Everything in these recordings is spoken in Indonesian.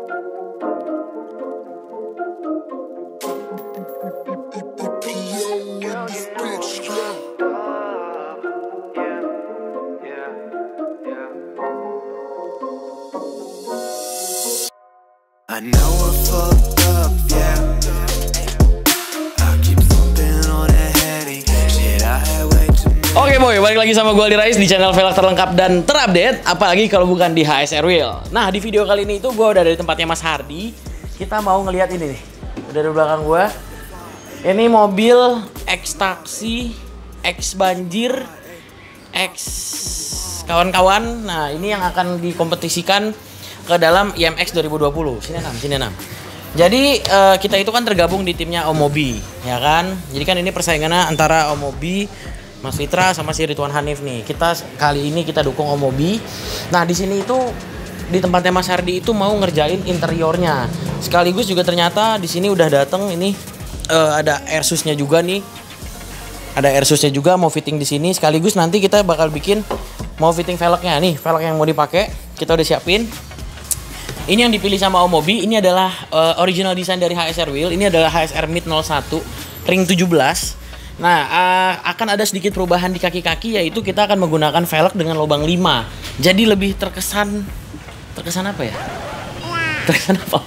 I know I fucked up, yeah. I keep thumping on that heady shit. I had way too many. Oke boy, balik lagi sama gue Aldi Rais di channel velg terlengkap dan terupdate, apalagi kalau bukan di HSR Wheel. Nah, di video kali ini itu gue udah dari tempatnya Mas Hardi. Kita mau ngeliat ini nih, udah di belakang gue. Ini mobil X taksi, X banjir, X kawan-kawan. Nah, ini yang akan dikompetisikan ke dalam IMX 2020. Sini enam. Jadi kita itu kan tergabung di timnya Omobi, ya kan? Jadi kan ini persaingannya antara Omobi, Mas Fitra sama si Ridwan Hanif nih. Kita kali ini kita dukung Omobi. Nah, di sini itu di tempatnya Mas Hardi itu mau ngerjain interiornya. Sekaligus juga ternyata di sini udah dateng ini ada airsusnya juga nih. Ada airsusnya juga mau fitting di sini. Sekaligus nanti kita bakal bikin mau fitting velgnya nih, velg yang mau dipakai. Kita udah siapin. Ini yang dipilih sama Omobi, ini adalah original design dari HSR Wheel. Ini adalah HSR Mid 01 ring 17. Nah, akan ada sedikit perubahan di kaki-kaki, yaitu kita akan menggunakan velg dengan lubang 5. Jadi lebih terkesan apa ya? Terkesan apa?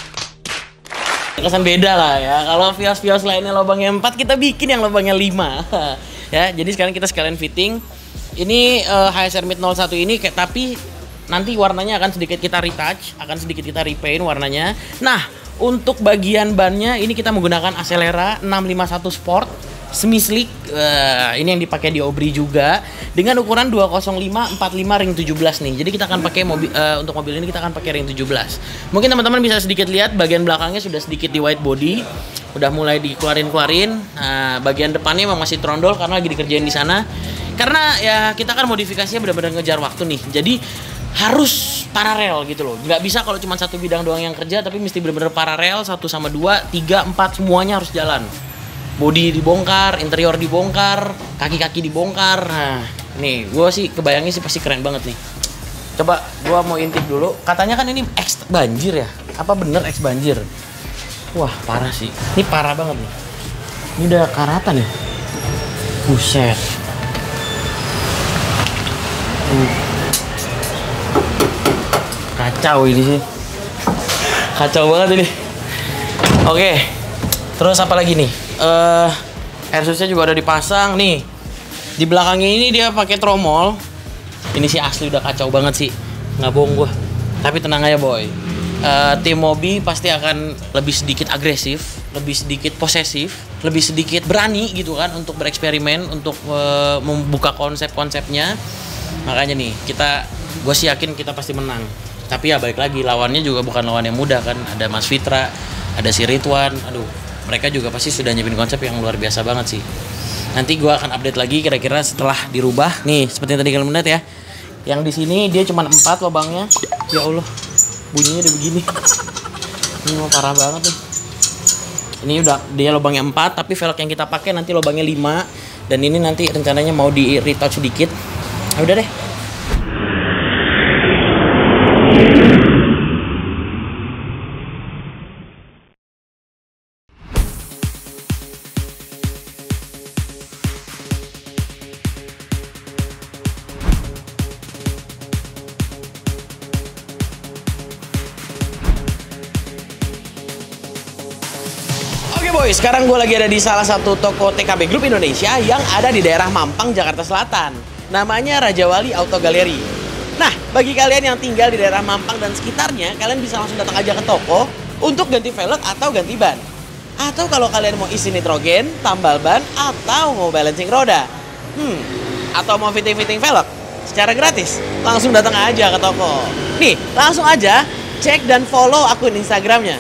Terkesan beda lah ya. Kalau Vios lainnya lubangnya 4, kita bikin yang lubangnya 5. Ya, jadi sekarang kita sekalian fitting. Ini HSR Mid 01 ini tapi nanti warnanya akan sedikit kita retouch, akan sedikit kita repaint warnanya. Nah, untuk bagian bannya ini kita menggunakan Acelera 651 Sport semi slick. Ini yang dipakai di Obri juga dengan ukuran 205/45 ring 17 nih. Jadi kita akan pakai untuk mobil ini kita akan pakai ring 17. Mungkin teman-teman bisa sedikit lihat bagian belakangnya sudah sedikit di white body, udah mulai dikeluarin. Nah, bagian depannya memang masih trondol karena lagi dikerjain di sana. Karena ya kita kan modifikasinya benar-benar ngejar waktu nih. Jadi harus paralel gitu loh. Nggak bisa kalau cuma satu bidang doang yang kerja, tapi mesti benar-benar paralel 1 sama 2, 3, 4 semuanya harus jalan. Bodi dibongkar, interior dibongkar, kaki-kaki dibongkar. Nah, nih gue sih kebayangnya sih pasti keren banget nih. Coba gue mau intip dulu. Katanya kan ini X banjir ya? Apa bener X banjir? Wah, parah sih. Ini parah banget nih. Ini udah karatan ya? Buset. Kacau ini sih. Kacau banget ini. Oke. Terus apa lagi nih? Airsusnya juga udah dipasang nih. Di belakangnya ini dia pakai tromol. Ini sih asli udah kacau banget sih. Nggak bohong gua. Tapi tenang aja boy. Tim Mobi pasti akan lebih sedikit agresif, lebih sedikit posesif, lebih sedikit berani gitu kan untuk bereksperimen, untuk membuka konsep-konsepnya. Makanya nih, gue sih yakin kita pasti menang. Tapi ya balik lagi, lawannya juga bukan lawan yang mudah kan. Ada Mas Fitra, ada si Ridwan. Aduh, mereka juga pasti sudah nyiapin konsep yang luar biasa banget sih. Nanti gue akan update lagi kira-kira setelah dirubah. Nih, seperti yang tadi kalian lihat ya. Yang di sini dia cuma 4 lubangnya. Ya Allah, bunyinya udah begini. Ini mau parah banget nih. Ini udah dia lubangnya 4, tapi velg yang kita pakai nanti lubangnya 5. Dan ini nanti rencananya mau di retouch sedikit. Nah, udah deh. Boy, sekarang gue lagi ada di salah satu toko TKB Group Indonesia yang ada di daerah Mampang, Jakarta Selatan. Namanya Raja Wali Auto Gallery. Nah, bagi kalian yang tinggal di daerah Mampang dan sekitarnya, kalian bisa langsung datang aja ke toko untuk ganti velg atau ganti ban. Atau kalau kalian mau isi nitrogen, tambal ban, atau mau balancing roda. Atau mau fitting-fitting velg secara gratis, langsung datang aja ke toko. Nih, langsung aja cek dan follow akun Instagramnya.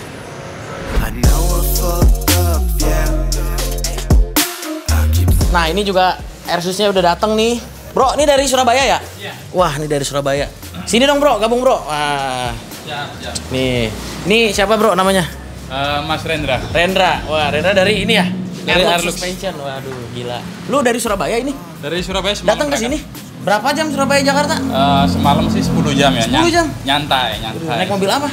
Nah, ini juga airsusnya udah dateng nih. Bro, ini dari Surabaya ya? Iya. Wah, ini dari Surabaya. Sini dong bro, gabung bro. Wah. Ya. Nih siapa bro namanya? Mas Rendra. Rendra. Wah, Rendra dari ini ya? Dari Arlux Suspension. Waduh, gila. Lu dari Surabaya ini? Dari Surabaya. Datang ke sini? Berapa jam Surabaya Jakarta? Semalam sih 10 jam ya. 10 jam? Nyantai. Naik mobil apa?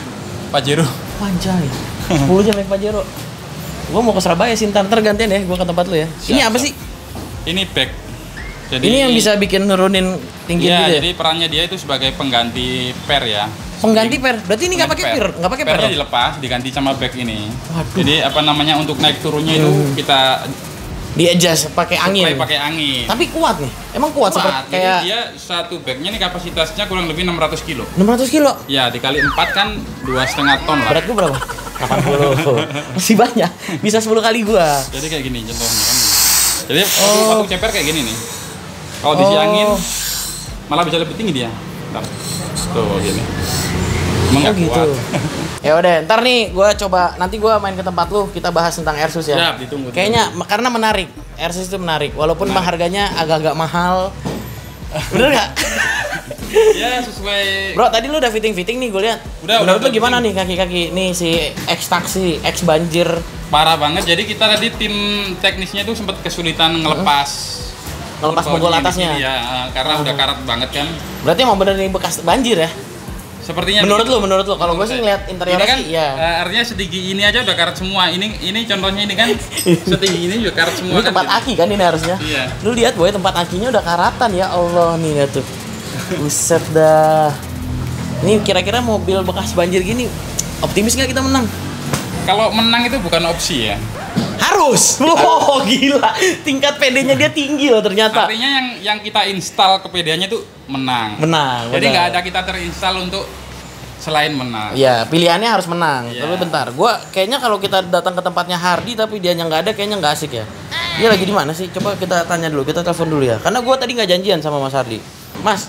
Pajero. Anjay. 10 jam naik Pajero. Gua mau ke Surabaya sih, ntar gantian ya, gua ke tempat lu ya. Ini apa sih? Ini bag. Jadi Ini yang bisa bikin nurunin tinggi iya, gitu ya? jadi perannya dia itu sebagai pengganti per ya. Pengganti per? Berarti ini nggak pakai per? Nggak pakai per? Pernya dong? dilepas, diganti sama bag ini. Waduh. Jadi apa namanya untuk naik turunnya itu kita Di adjust pakai angin. pakai angin. Tapi kuat nih. Emang kuat, seperti Jadi kayak dia satu bagnya ini kapasitasnya kurang lebih 600 kilo. 600 kilo. Ya dikali 4 kan 2,5 ton lah. Berat gua berapa? 80. Masih banyak. Bisa 10 kali gua. Jadi kayak gini contohnya kan. Jadi waktu ceper kayak gini nih. Kalau disiangin malah bisa lebih tinggi dia. Bentar. Tuh gini. Emang nggak gitu. kuat. Ya udah, ntar nih gua coba nanti gua main ke tempat lu, kita bahas tentang Airsus ya. Siap, ditunggu. Kayaknya karena menarik. Airsus itu menarik walaupun harganya agak-agak mahal. Bener nggak? Ya sesuai. Bro, tadi lu udah fitting-fitting nih gue lihat. Udah Menurut lu gimana fitting. nih kaki-kaki? Nih si X taksi, X banjir. Parah banget. Jadi kita tadi tim teknisnya tuh sempat kesulitan ngelepas Ngelepas bonggolnya bonggol di atasnya. sini, ya, karena udah karat banget kan. Berarti emang bener nih bekas banjir ya? Sepertinya Menurut begitu. lu, kalau gue sih ngeliat interiornya ini kan, sih iya. artinya setinggi ini aja udah karat semua. Ini contohnya ini kan setinggi ini juga karat semua. Ini tempat kan, aki kan ini harusnya. Iya. Lu lihat boy, tempat akinya udah karatan ya Allah nih lihat tuh. Buset dah. Ini kira-kira mobil bekas banjir gini optimis nggak kita menang? Kalau menang itu bukan opsi ya. Harus. Oh gila. Tingkat PD-nya dia tinggi loh ternyata. Artinya yang kita install ke PD-nya tuh menang. Menang. Jadi benar. nggak ada kita terinstall untuk selain menang. Iya, pilihannya harus menang. Iya. Tapi bentar, gua kayaknya kalau kita datang ke tempatnya Hardy tapi dianya nggak ada, kayaknya nggak asik ya. Dia lagi di mana sih? Coba kita tanya dulu, kita telepon dulu ya. Karena gua tadi nggak janjian sama Mas Hardy. Mas,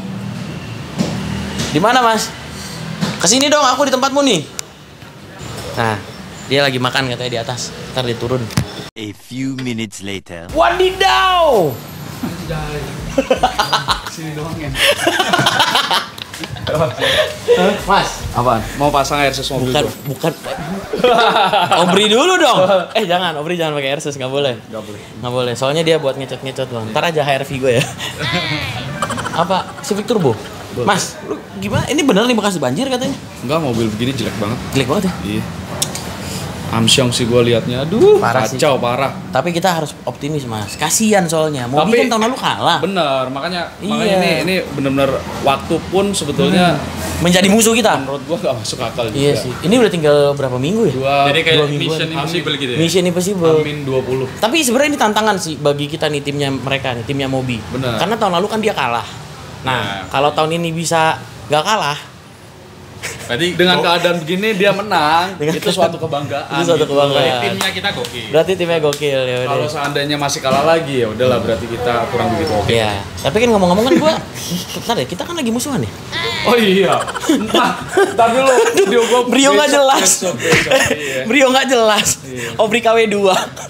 di mana Mas? Kesini dong, aku di tempatmu nih. Nah, dia lagi makan katanya di atas. Ntar dia turun. A few minutes later. Wadidaw! Sini doang ya. Mas, Apaan? Mau pasang Airsus mobil bukan, gua? bukan. Obri dulu dong. Jangan, Obri jangan pakai Airsus, nggak boleh. Nggak boleh. Soalnya dia buat ngecot-ngecot bang. Ntar aja HRV gue ya. Apa? Civic Turbo? Mas, lu gimana? Ini bener nih bekas banjir katanya? Enggak, mobil begini jelek banget. Jelek banget ya. Iya. Amsyong sih gua liatnya. Aduh, Parah sih. kacau parah. Tapi kita harus optimis mas. Kasian soalnya. Mobil kan tahun lalu kalah. Bener, makanya Iya. ini bener-bener waktu pun sebetulnya Menjadi musuh kita. menurut gua gak masuk akal juga. Iya sih. Ini udah tinggal berapa minggu ya? Jadi kayak 2 mingguan. mission impossible gitu ya. Mission Impossible. Amin 20. Tapi sebenarnya ini tantangan sih bagi kita nih timnya mereka nih, timnya Mobi. Benar. Karena tahun lalu kan dia kalah. Nah, kalau tahun ini bisa gak kalah, Tadi Dengan keadaan begini dia menang, Dengan itu suatu kebanggaan. itu suatu gitu. kebanggaan. timnya kita gokil. Berarti timnya gokil ya udah. Kalau seandainya masih kalah lagi ya udahlah berarti kita kurang begitu oke. Iya. Tapi kan ngomong-ngomong kan gua, bentar deh, kita kan lagi musuhan ya. Oh iya. Entar dulu video gua Brio nggak besok, jelas. besok, iya. Brio nggak jelas. Obri KW 2.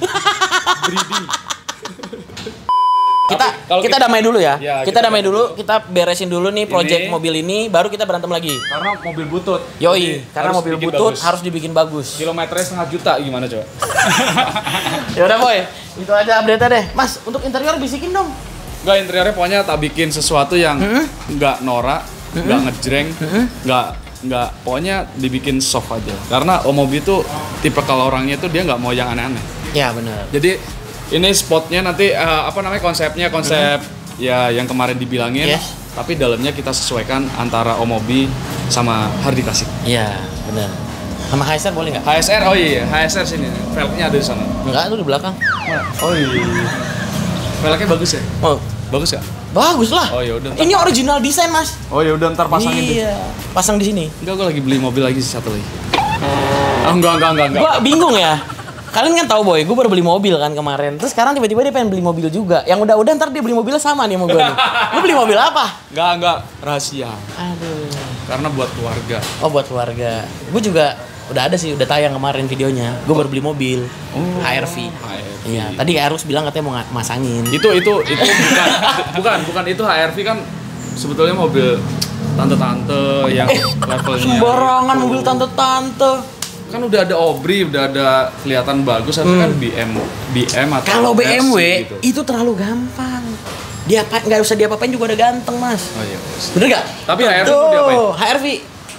Kalau kita damai dulu ya. Ya, kita kita damai dulu, kita beresin dulu nih project Ini. mobil ini, baru kita berantem lagi. Karena mobil butut. Yoi, Jadi karena harus mobil bikin butut bagus. harus dibikin bagus. Kilometernya 1,5 juta gimana coba? Ya udah boy, itu aja update deh. Mas, untuk interior bisikin dong. Enggak, interiornya pokoknya tak bikin sesuatu yang enggak norak, enggak ngejreng, enggak pokoknya dibikin soft aja. Karena Omobi itu tipe kalau orangnya tuh dia nggak mau yang aneh-aneh. Ya benar. Jadi ini spotnya nanti apa namanya konsepnya konsep ya yang kemarin dibilangin, Yes. tapi dalamnya kita sesuaikan antara Omobi sama Hardy Classic. Iya, benar. Sama HSR boleh nggak? HSR, oh iya, HSR sini, velgnya ada di sana. Enggak, tuh di belakang. Oh iya, velgnya bagus ya? Oh, Bagus ya? bagus lah. Oh, ya udah, ntar. Ini original desain, Mas. Oh ya udah ntar pasangin deh. Iya, pasang di sini. Enggak, gue lagi beli mobil lagi satu lagi. Oh, enggak. Gua bingung ya. Kalian kan tahu boy, gue baru beli mobil kan kemarin. Terus sekarang tiba-tiba dia pengen beli mobil juga. Yang udah-udah ntar dia beli mobilnya sama nih sama gue nih. Lu beli mobil apa? Enggak, rahasia. Aduh. Karena buat keluarga. Oh buat keluarga. Gue juga udah ada sih, udah tayang kemarin videonya. Gue baru beli mobil. HRV. Iya. Tadi Eros bilang katanya mau masangin. Itu bukan itu HRV kan sebetulnya mobil tante-tante yang levelnya. Sembarangan itu. mobil tante-tante. Kan udah ada Obri, udah ada kelihatan bagus, harusnya kan BM atau Kalau Mercy BMW gitu. itu terlalu gampang. Dia nggak usah diapa-apain juga udah ganteng mas. Oh iya. Bener gak? Tapi HRV mau diapain? HRV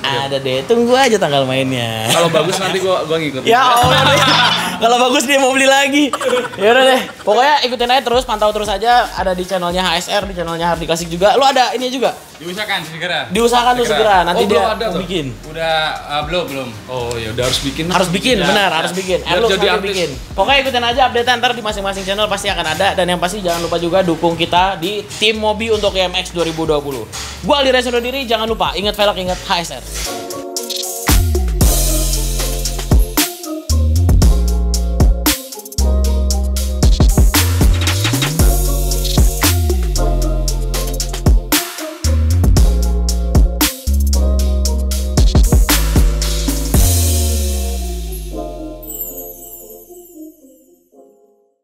Ada deh, tunggu aja tanggal mainnya. Kalau bagus nanti gua ngikutin. Ya Allah deh. Kalau bagus dia mau beli lagi. Ya udah deh. Pokoknya ikutin aja terus, pantau terus aja. Ada di channelnya HSR, di channelnya Hardi Klasik juga. Lu ada ini juga? Diusahakan segera. Diusahakan tuh segera. Nanti Oh, dia belum ada mau tuh? bikin. Udah belum. Oh ya udah harus bikin. Harus bikin, Ya, benar, ya. harus bikin. Biar Lu jadi nanti artis. bikin. Pokoknya ikutin aja update ntar di masing-masing channel pasti akan ada. Dan yang pasti jangan lupa juga dukung kita di tim Mobi untuk IMX 2020. Gua Aldi Rais undur diri, jangan lupa ingat velg, ingat HSR.